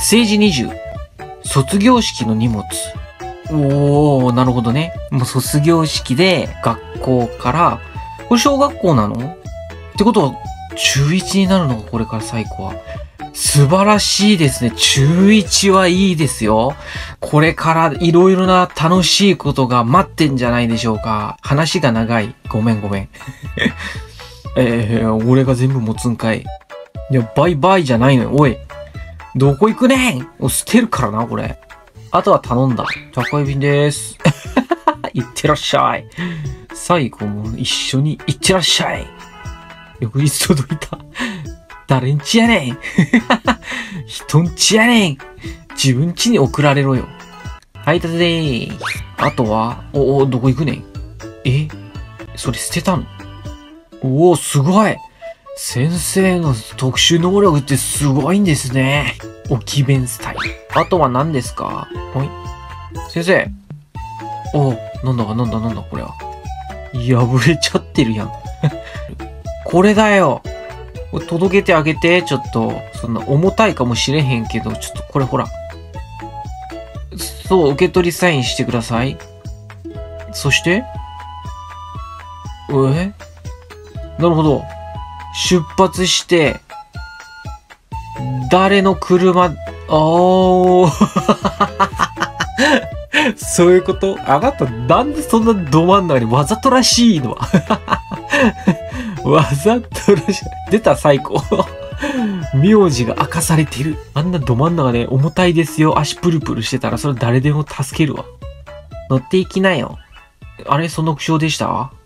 政治20、卒業式の荷物。おー、なるほどね。もう卒業式で学校から、これ小学校なのってことは、中1になるのがこれから最高は。素晴らしいですね。中1はいいですよ。これからいろいろな楽しいことが待ってんじゃないでしょうか。話が長い。ごめん。俺が全部持つんかい。いや、バイバイじゃないのよ。おい。どこ行くねん捨てるからな、これ。あとは頼んだ。宅配便でーす。いってらっしゃい。最後も一緒にいってらっしゃい。翌日届いた。誰んちやねん。人んちやねん。自分ちに送られろよ。配達でーす。あとは、どこ行くねん。それ捨てたの？すごい。先生の特殊能力ってすごいんですね。置き弁スタイル。あとは何ですか？はい。先生。なんだこれは。破れちゃってるやん。これだよ。届けてあげて、ちょっと。そんな重たいかもしれへんけど、ちょっとこれほら。そう、受け取りサインしてください。そしてなるほど。出発して、誰の車、そういうこと？あなたなんでそんなど真ん中にわざとらしいの？わざとらしい。出た最高。名字が明かされている。あんなど真ん中で重たいですよ。足プルプルしてたらそれ誰でも助けるわ。乗っていきなよ。あれその苦笑でした？